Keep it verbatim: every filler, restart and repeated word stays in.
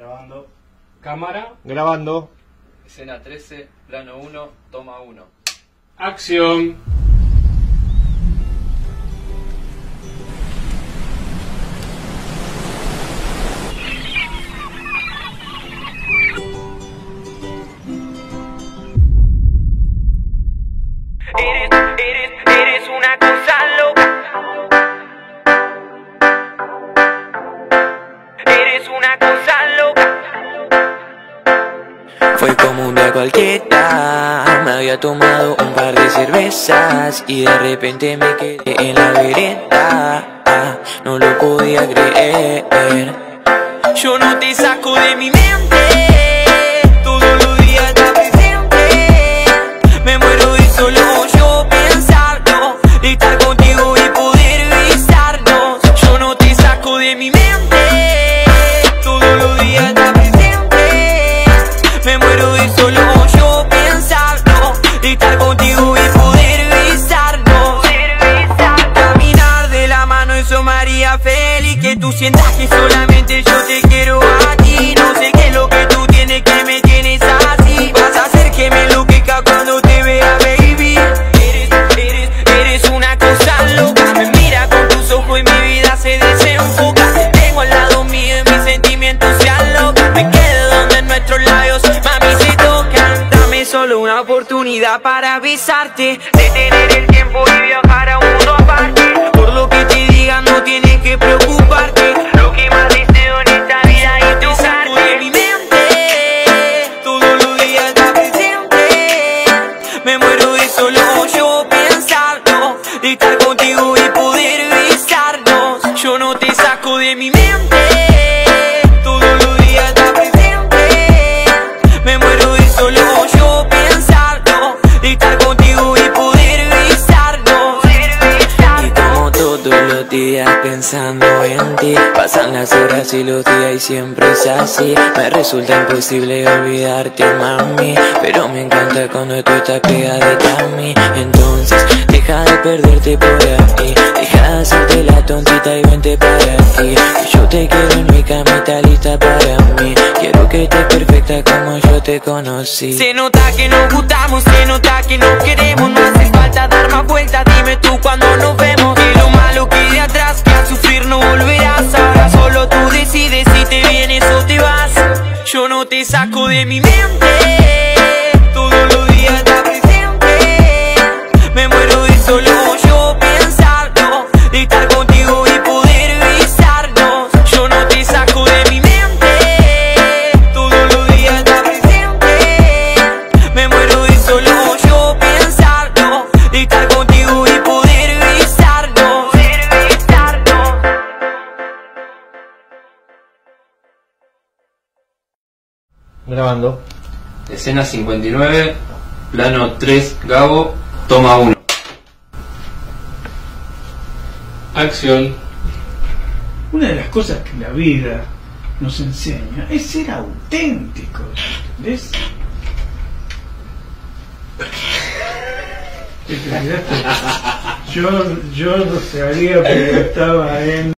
Grabando. Cámara. Grabando. Escena trece, plano uno, toma uno. Acción. Eres, eres, eres una cosa loca. Eres una cosa loca. Fue como un día cualquiera. Me había tomado un par de cervezas y de repente me quedé en la vereda. Ah, no lo podía creer. Yo no te saco de mi mente. Todos los días está presente. Me muero de solo yo pensarlo, de estar contigo y poder besarnos. Yo no te saco de mi mente. Todos los días está presente. Me muero de solo yo pensarlo, de estar contigo y poder besarnos. Caminar de la mano, eso me haría feliz. Que tú sientas que solamente yo te quiero a ti. No sé qué es lo que tú tienes que me tienes así. Vas a hacer que me enloquezca cuando te vea, baby. Eres, eres, eres una cosa loca. Me mira con tus ojos y mi vida se desenfoca. Tengo al lado mío y mis sentimientos se alocan. Me quedo donde nuestros labios, mami, se tocan. Dame solo una oportunidad para besarte, detener el tiempo y viajar a un mundo aparte. Por lo que te digan no tienes que preocuparte. Lo que más deseo en esta vida es tocarte. De mi mente, todos los días está presente. Me muero de solo yo pensarlo, de estar contigo y poder besarnos. Yo no te saco de mi mente. Todos los días está presente. Me muero de solo yo pensarlo, de estar contigo y poder besarnos. Y como todos los días pensando en ti, pasan las horas y los días y siempre es así. Me resulta imposible olvidarte, mami, pero me encanta cuando tú estás pegadita a mí. Entonces deja de perderte por aquí, deja de hacerte la tontita y vente para aquí. Yo te quiero en mi camita lista para mí. Quiero que estés perfecta como yo te conocí. Se nota que nos gustamos, se nota que nos queremos. No hace falta dar más vueltas, dime tú cuando nos vemos. Que lo malo quede atrás, que a sufrir no volverás. Ahora solo tú decides si te vienes o te vas. Yo no te saco de mi mente. Todos los días está presente. Me muero de solo yo pensarlo, de estar contigo y poder besarnos. Yo no te saco de mi mente. Todos los días está presente. Me muero de solo yo pensarlo, de estar contigo y poder besarnos. Grabando. Escena cincuenta y nueve, plano tres, Gabo, toma uno. Acción. Una de las cosas que la vida nos enseña es ser auténticos, ¿entendés? Te olvidaste. Yo, yo no sabía porque estaba en...